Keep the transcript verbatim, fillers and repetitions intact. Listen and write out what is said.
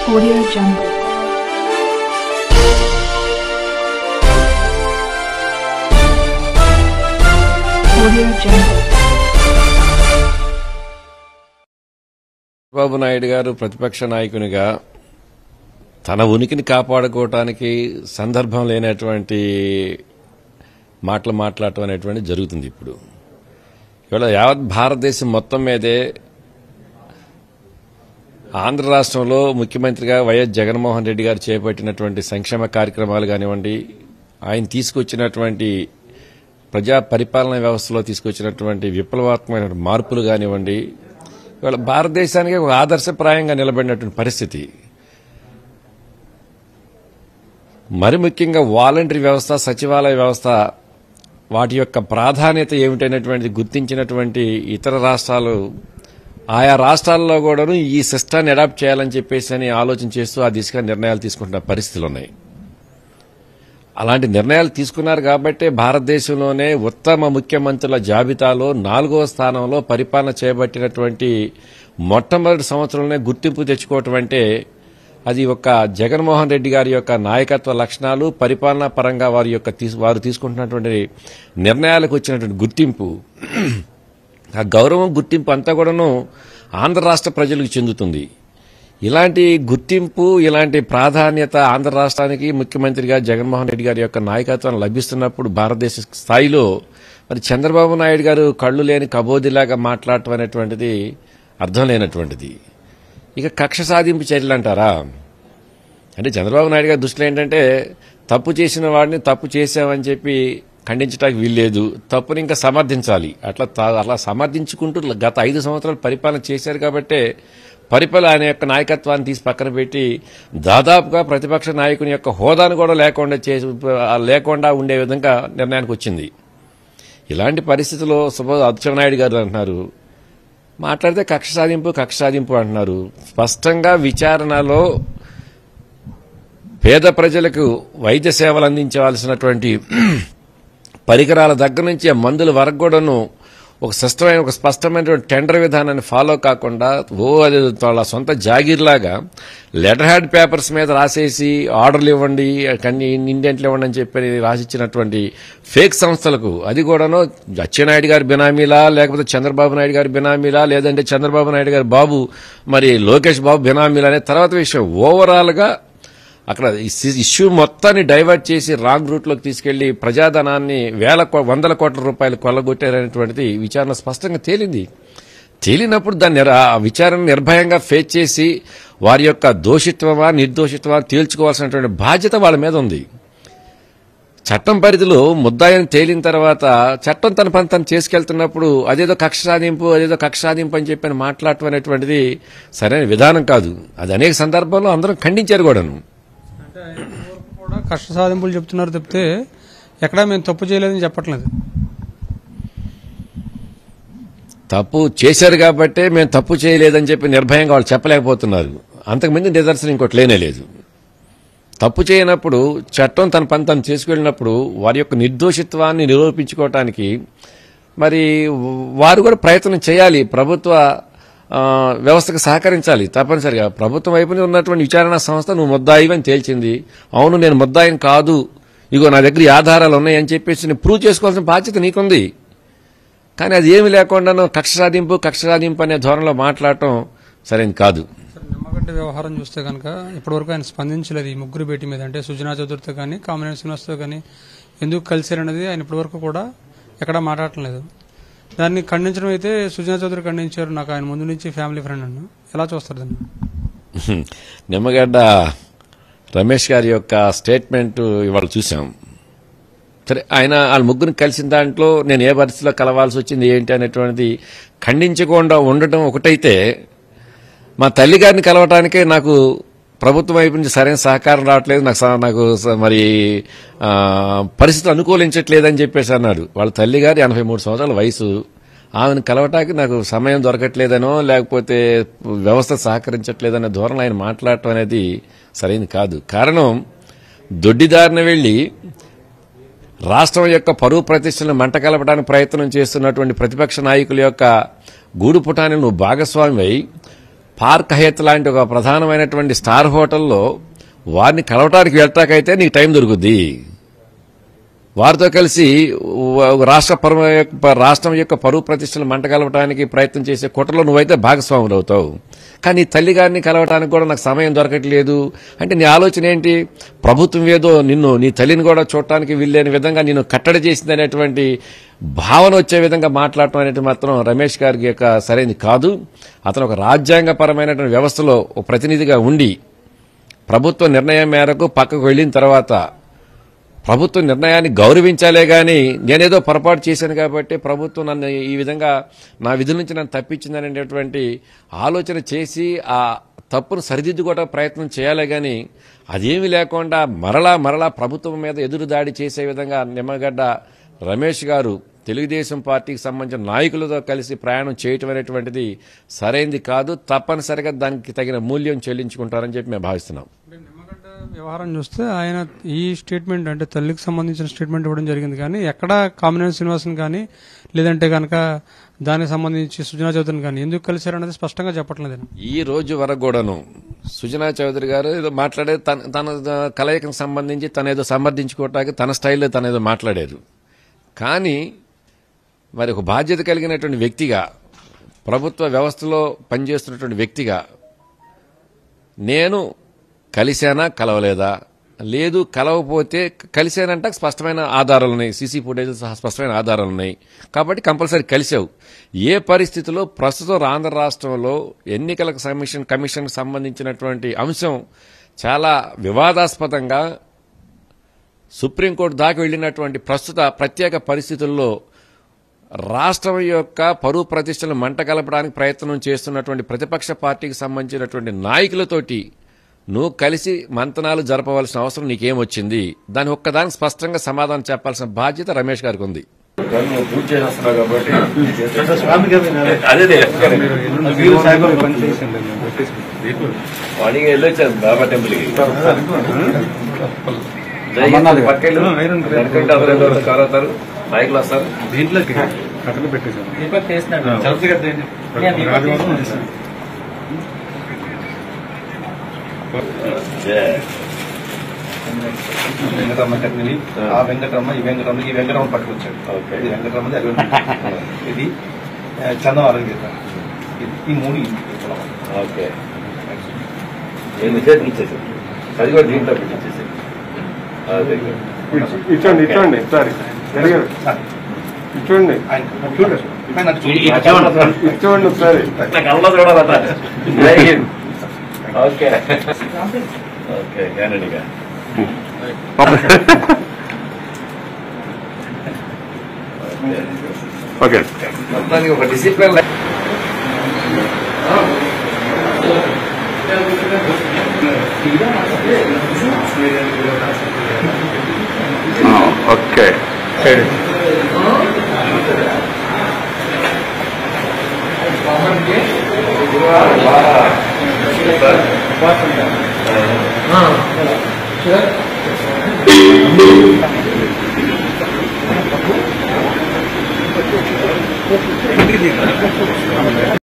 Audio Jungle. Audio Jungle. Chandrababu Naidu గారు ప్రతిపక్ష నాయకునిగా తన ఉనికిని కాపాడుకోవటానికి సందర్భం లేనటువంటి మాటలు మాట్లాడటం అనేటువంటి జరుగుతుంది. ఇప్పుడు ఇవాళ యావత్ భారతదేశం మొత్తం మీదే ఆంధ్ర రాష్ట్రంలో ముఖ్యమంత్రిగా వైఎస్ జగన్మోహన్ రెడ్డి గారు చేపట్టినటువంటి సంక్షేమ కార్యక్రమాలు కానివ్వండి, ఆయన తీసుకొచ్చినటువంటి ప్రజా పరిపాలనా వ్యవస్థలో తీసుకొచ్చినటువంటి విప్లవాత్మకమైన మార్పులు కానివ్వండి, ఇవాళ భారతదేశానికి ఒక ఆదర్శప్రాయంగా నిలబడినటువంటి పరిస్థితి. మరి ముఖ్యంగా వాలంటరీ వ్యవస్థ, సచివాలయ వ్యవస్థ వాటి యొక్క ప్రాధాన్యత ఏమిటనేటువంటిది గుర్తించినటువంటి ఇతర రాష్ట్రాలు ఆయా రాష్ట్రాల్లో కూడాను ఈ సిస్టాన్ని అడాప్ట్ చేయాలని చెప్పేసి అని ఆలోచన చేస్తూ ఆ దిశగా నిర్ణయాలు తీసుకుంటున్న పరిస్థితులు ఉన్నాయి. అలాంటి నిర్ణయాలు తీసుకున్నారు కాబట్టే భారతదేశంలోనే ఉత్తమ ముఖ్యమంత్రుల జాబితాలో నాలుగో స్థానంలో పరిపాలన చేయబట్టినటువంటి మొట్టమొదటి సంవత్సరంలోనే గుర్తింపు తెచ్చుకోవటం అంటే అది ఒక జగన్మోహన్ రెడ్డి గారి యొక్క నాయకత్వ లక్షణాలు, పరిపాలనా పరంగా వారి యొక్క వారు తీసుకుంటున్నటువంటి నిర్ణయాలకు వచ్చినటువంటి గుర్తింపు, ఆ గౌరవం గుర్తింపు అంతా కూడాను ఆంధ్ర రాష్ట్ర ప్రజలకు చెందుతుంది. ఇలాంటి గుర్తింపు, ఇలాంటి ప్రాధాన్యత ఆంధ్ర రాష్ట్రానికి ముఖ్యమంత్రిగా జగన్మోహన్ రెడ్డి గారి యొక్క నాయకత్వం లభిస్తున్నప్పుడు భారతదేశ స్థాయిలో మరి చంద్రబాబు నాయుడు గారు కళ్లు లేని కబోదిలాగా మాట్లాడటం అనేటువంటిది అర్థం లేనటువంటిది. ఇక కక్ష సాధింపు చర్యలు అంటారా? అంటే చంద్రబాబు నాయుడు గారి దృష్టిలో ఏంటంటే తప్పు చేసిన వాడిని తప్పు చేశామని చెప్పి ఖండించడానికి వీల్లేదు, తప్పుని ఇంకా సమర్థించాలి. అట్లా అట్లా సమర్థించుకుంటూ గత ఐదు సంవత్సరాలు పరిపాలన చేశారు కాబట్టే పరిపాలన ఆయన యొక్క నాయకత్వాన్ని తీసి పక్కన పెట్టి దాదాపుగా ప్రతిపక్ష నాయకుని యొక్క హోదాను కూడా లేకుండా చేసి లేకుండా ఉండే విధంగా నిర్ణయానికి వచ్చింది. ఇలాంటి పరిస్థితుల్లో సపోజ్ అచ్చెన్నాయుడు గారు అంటున్నారు, మాట్లాడితే కక్ష సాధింపు కక్ష సాధింపు అంటున్నారు. స్పష్టంగా విచారణలో పేద ప్రజలకు వైద్య సేవలు అందించవలసినటువంటి పరికరాల దగ్గర నుంచి ఆ మందుల వరకు కూడాను ఒక సిస్టమైన ఒక స్పష్టమైనటువంటి టెండర్ విధానాన్ని ఫాలో కాకుండా ఓ అది వాళ్ళ సొంత జాగీర్లాగా లెటర్ హ్యాడ్ పేపర్స్ మీద రాసేసి ఆర్డర్లు ఇవ్వండి, కన్నీ ఇండెంట్లు ఇవ్వండి అని చెప్పి రాసిచ్చినటువంటి ఫేక్ సంస్థలకు, అది కూడాను అచ్చెన్నాయుడు గారి బినామీలా, లేకపోతే చంద్రబాబు నాయుడు గారి బినామీలా, లేదంటే చంద్రబాబు నాయుడు గారి బాబు మరి లోకేష్ బాబు బినామీలా అనే తర్వాత విషయం. ఓవరాల్ గా అక్కడ ఇష్యూ మొత్తాన్ని డైవర్ట్ చేసి రాంగ్ రూట్ లోకి తీసుకెళ్లి ప్రజాధనాన్ని వేల వందల కోట్ల రూపాయలు కొల్లగొట్టారనేటువంటిది విచారణ స్పష్టంగా తేలింది. తేలినప్పుడు దాన్ని విచారణ నిర్భయంగా ఫేస్ చేసి వారి యొక్క దోషిత్వమా నిర్దోషిత్వమా తేల్చుకోవాల్సినటువంటి బాధ్యత వాళ్ళ మీద ఉంది. చట్టం పరిధిలో ముద్దాయిని తేలిన తర్వాత చట్టం తన పని తను చేసుకెళ్తున్నప్పుడు అదేదో కక్ష సాధింపు అదేదో కక్ష సాధింపు అని చెప్పి మాట్లాడటం అనేటువంటిది సరైన విధానం కాదు. అది అనేక సందర్భాల్లో అందరం ఖండించారు కూడాను. కూడా కష్ట సాధింపులు చెప్తున్నారు తప్పితే ఎక్కడా మేము తప్పు చేయలేదని చెప్పట్లేదు. తప్పు చేశారు కాబట్టే మేము తప్పు చేయలేదని చెప్పి నిర్భయంగా వాళ్ళు చెప్పలేకపోతున్నారు. అంతకుముందు నిదర్శనం ఇంకోటి లేనే లేదు. తప్పు చేయనప్పుడు చట్టం తన పని తను చేసుకెళ్ళినప్పుడు వారి యొక్క నిర్దోషిత్వాన్ని నిరూపించుకోవటానికి మరి వారు కూడా ప్రయత్నం చేయాలి. ప్రభుత్వ వ్యవస్థకు సహకరించాలి. తప్పనిసరిగా ప్రభుత్వం వైపునే ఉన్నటువంటి విచారణ సంస్థ నువ్వు ముద్దాయివని తేల్చింది, అవును నేను ముద్దాయిని కాదు, ఇగో నా దగ్గర ఆధారాలు ఉన్నాయని చెప్పేసి నేను ప్రూవ్ చేసుకోవాల్సిన బాధ్యత నీకుంది. కానీ అది ఏమి లేకుండా కక్ష సాధింపు కక్ష సాధింపు అనే ధోరణిలో మాట్లాడటం సరైనది కాదు. నిమ్మగడ్డ వ్యవహారం చూస్తే కనుక ఇప్పటివరకు ఆయన స్పందించలేదు ఈ ముగ్గురు భేటీ మీద. అంటే సుజనా చౌదరితో కానీ కామినేని శ్రీనివాస్తో కానీ ఎందుకు కలిశారన్నది ఆయన ఇప్పటివరకు కూడా ఎక్కడా మాట్లాడటం లేదు. దాన్ని ఖండించడం అయితే సుజనా చౌదరి ఖండించారు, నాకు ఆయన ముందు నుంచి ఫ్యామిలీ ఫ్రెండ్ అన్న. ఎలా చూస్తారు దాన్ని? నిమ్మగడ్డ రమేష్ గారి యొక్క స్టేట్మెంట్ ఇవాళ చూసాం. సరే, ఆయన వాళ్ళ ముగ్గురిని కలిసిన దాంట్లో నేను ఏ పరిస్థితిలో కలవాల్సి వచ్చింది ఏంటి అనేటువంటిది ఖండించకుండా ఉండటం ఒకటైతే, మా తల్లి గారిని కలవటానికే నాకు ప్రభుత్వం వైపు నుంచి సరైన సహకారం రావట్లేదు, నాకు నాకు మరి పరిస్థితులు అనుకూలించట్లేదని చెప్పేసి అన్నాడు. వాళ్ళ తల్లి గారు ఎనభై మూడు సంవత్సరాల వయసు, ఆమెను కలవటానికి నాకు సమయం దొరకట్లేదనో లేకపోతే వ్యవస్థ సహకరించట్లేదనే ధోరణి ఆయన మాట్లాడటం అనేది సరైనది కాదు. కారణం, దొడ్డిదారిన వెళ్లి రాష్ట్రం యొక్క పరువు ప్రతిష్టలను మంట కలపడానికి ప్రయత్నం చేస్తున్నటువంటి ప్రతిపక్ష నాయకుల యొక్క గూడుపుటాన్ని నువ్వు భాగస్వామి అయి పార్క్ హయత్ లాంటి ఒక ప్రధానమైనటువంటి స్టార్ హోటల్లో వారిని కలవటానికి వెళ్ళటాకైతే నీకు టైం దొరుకుద్ది. వారితో కలిసి రాష్ట్ర రాష్ట్రం యొక్క పరువు ప్రతిష్టలు మంటగలవటానికి ప్రయత్నం చేసే కుట్రలో నువ్వైతే భాగస్వాములు అవుతావు. కానీ తల్లి గారిని కలవటానికి కూడా నాకు సమయం దొరకట్లేదు అంటే నీ ఆలోచన ఏంటి? ప్రభుత్వం ఏదో నిన్ను నీ తల్లిని కూడా చూడటానికి వీల్లేని విధంగా నిన్ను కట్టడి చేసింది అనేటువంటి భావన వచ్చే విధంగా మాట్లాడటం అనేది మాత్రం రమేష్ గారికి యొక్క సరైనది కాదు. అతను ఒక రాజ్యాంగపరమైనటువంటి వ్యవస్థలో ఒక ప్రతినిధిగా ఉండి ప్రభుత్వ నిర్ణయం మేరకు పక్కకు వెళ్లిన తర్వాత ప్రభుత్వ నిర్ణయాన్ని గౌరవించాలే గాని నేనేదో పొరపాటు చేశాను కాబట్టి ప్రభుత్వం నన్ను ఈ విధంగా నా విధుల నుంచి నన్ను తప్పించిందనేటువంటి ఆలోచన చేసి ఆ తప్పును సరిదిద్దుకోవడం ప్రయత్నం చేయాలే గాని అదేమీ లేకుండా మరలా మరలా ప్రభుత్వం మీద ఎదురు దాడి చేసే విధంగా నిమ్మగడ్డ రమేష్ గారు తెలుగుదేశం పార్టీకి సంబంధించిన నాయకులతో కలిసి ప్రయాణం చేయటం అనేటువంటిది సరైనది కాదు. తప్పనిసరిగా దానికి తగిన మూల్యం చెల్లించుకుంటారని చెప్పి మేము భావిస్తున్నాం. వ్యవహారం చూస్తే ఆయన ఈ స్టేట్మెంట్ అంటే తల్లికి సంబంధించిన స్టేట్మెంట్ ఇవ్వడం జరిగింది కానీ ఎక్కడ కామినేని శ్రీనివాసన్ కానీ లేదంటే కనుక దానికి సంబంధించి సుజనా చౌదరిని కానీ ఎందుకు కలిశారనేది స్పష్టంగా చెప్పట్లేదు. ఈ రోజు వరకు కూడాను సుజనా చౌదరి గారు ఏదో మాట్లాడే తన కలయికకు సంబంధించి తనేదో సమర్థించుకోవటానికి తన స్టైల్లో తనేదో మాట్లాడారు. కానీ మరి ఒక బాధ్యత కలిగినటువంటి వ్యక్తిగా ప్రభుత్వ వ్యవస్థలో పనిచేస్తున్నటువంటి వ్యక్తిగా నేను కలిశానా కలవలేదా, లేదు కలవకపోతే కలిశానంటే స్పష్టమైన ఆధారాలు ఉన్నాయి, సీసీ ఫుటేజ్ సహా స్పష్టమైన ఆధారాలు ఉన్నాయి కాబట్టి కంపల్సరీ కలిశావు. ఏ పరిస్థితిలో ప్రస్తుతం ఆంధ్ర రాష్ట్రంలో ఎన్నికల కమిషన్ కమిషన్ సంబంధించినటువంటి అంశం చాలా వివాదాస్పదంగా సుప్రీంకోర్టు దాకా వెళ్లినటువంటి ప్రస్తుత ప్రత్యేక పరిస్థితుల్లో రాష్ట్రం యొక్క పరువు ప్రతిష్టలు మంట కలపడానికి ప్రయత్నం చేస్తున్నటువంటి ప్రతిపక్ష పార్టీకి సంబంధించినటువంటి నాయకులతోటి నువ్వు కలిసి మంతనాలు జరపవలసిన అవసరం నీకేమొచ్చింది? దాని ఒక్కదానికి స్పష్టంగా సమాధానం చెప్పాల్సిన బాధ్యత రమేష్ గారికి ఉంది. పూజ చేస్తున్నావు కాబట్టి మార్నింగ్ వెళ్ళొచ్చాను బాబా టెంపుల్కి. పక్కవుతారు బైక్లు వస్తారు దీంట్లోకి కట్టలు పెట్టేశారు. వెంకటరమ్మ కట్టినవి ఆ వెంకటరమ్మ ఈ వెంకటరమ్మ ఈ వెంకటరమ్మ పట్టుకొచ్చాడు. ఇది వెంకటరమ్మది అది ఇది చందవారం గీత ఈ మూడు ఓకే ఇచ్చేసి అది కూడా దీంట్లో పెట్టించేసి ఇచ్చండి ఇచ్చండి సారీ ఇచ్చండి ఇచ్చండి ఒకసారి కళ్ళ చూడాలట. ఓకే ఓకే గ్యారెంటీగా ఓకే మొత్తానికి ఒక డిసిప్లిన్ ఓకే సార్